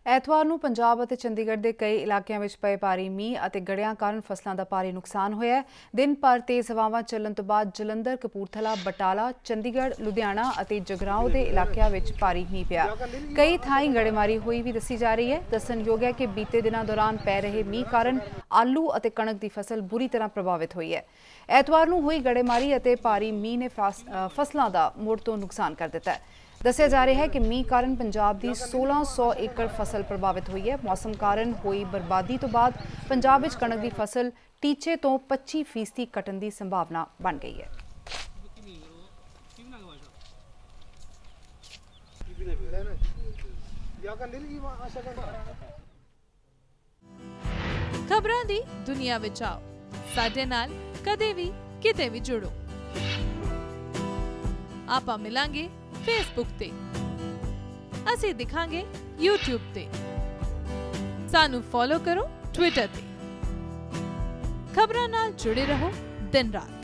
ਐਤਵਾਰ ਨੂੰ ਪੰਜਾਬ ਅਤੇ ਚੰਡੀਗੜ੍ਹ ਦੇ ਕਈ ਇਲਾਕਿਆਂ ਵਿੱਚ ਪਏ ਭਾਰੀ ਮੀਂਹ ਅਤੇ ਗੜ੍ਹਿਆਂ ਕਾਰਨ ਫਸਲਾਂ ਦਾ ਭਾਰੀ ਨੁਕਸਾਨ ਹੋਇਆ ਹੈ। ਦਿਨ ਭਰ ਤੇਜ਼ ਹਵਾਵਾਂ ਚੱਲਣ ਤੋਂ ਬਾਅਦ ਜਲੰਧਰ, ਕਪੂਰਥਲਾ, ਬਟਾਲਾ, ਚੰਡੀਗੜ੍ਹ, ਲੁਧਿਆਣਾ ਅਤੇ ਜਗਰਾਓਂ ਦੇ ਇਲਾਕਿਆਂ ਵਿੱਚ ਭਾਰੀ ਮੀਂਹ ਪਿਆ। ਕਈ ਥਾਈਂ ਗੜ੍ਹੇਮਾਰੀ ਹੋਈ ਵੀ ਦੱਸੀ ਜਾ ਰਹੀ ਹੈ। ਦੱਸਣਯੋਗ ਹੈ ਕਿ ਬੀਤੇ ਦਿਨਾਂ ਦੌਰਾਨ ਪੈ ਰਹੇ ਮੀਂਹ ਕਾਰਨ ਆਲੂ ਅਤੇ ਕਣਕ ਦੀ ਫਸਲ ਬੁਰੀ ਤਰ੍ਹਾਂ ਪ੍ਰਭਾਵਿਤ ਹੋਈ ਹੈ। ਐਤਵਾਰ ਨੂੰ ਹੋਈ ਗੜ੍ਹੇਮਾਰੀ ਅਤੇ ਭਾਰੀ ਮੀਂਹ ਨੇ ਫਸਲਾਂ ਦਾ ਮੁੜ ਤੋਂ ਨੁਕਸਾਨ ਕਰ ਦਿੱਤਾ ਹੈ। ਦੱਸਿਆ ਜਾ ਰਿਹਾ ਹੈ ਕਿ ਮੀਂਹ ਕਾਰਨ ਪੰਜਾਬ ਦੀ 1600 ਏਕੜ ਫਸਲ ਪ੍ਰਭਾਵਿਤ ਹੋਈ ਹੈ। ਮੌਸਮ ਕਾਰਨ ਹੋਈ ਬਰਬਾਦੀ ਤੋਂ ਬਾਅਦ ਪੰਜਾਬ ਵਿੱਚ ਕਣਕ ਦੀ ਫਸਲ ਟੀਚੇ ਤੋਂ 25% ਘਟਣ ਦੀ ਸੰਭਾਵਨਾ ਬਣ ਗਈ ਹੈ। ਖਬਰਾਂ ਦੀ ਦੁਨੀਆ ਵਿੱਚ ਆਓ, ਸਾਡੇ ਨਾਲ ਕਦੇ ਵੀ ਕਿਤੇ ਵੀ ਜੁੜੋ। ਆਪਾਂ ਮਿਲਾਂਗੇ ਫੇਸਬੁੱਕ ਤੇ, ਅਸੀਂ ਦਿਖਾਂਗੇ YouTube ਤੇ, ਸਾਨੂੰ ਫੋਲੋ ਕਰੋ ਟਵਿੱਟਰ ਤੇ। ਖਬਰਾਂ ਨਾਲ ਜੁੜੇ ਰਹੋ ਦਿਨ ਰਾਤ।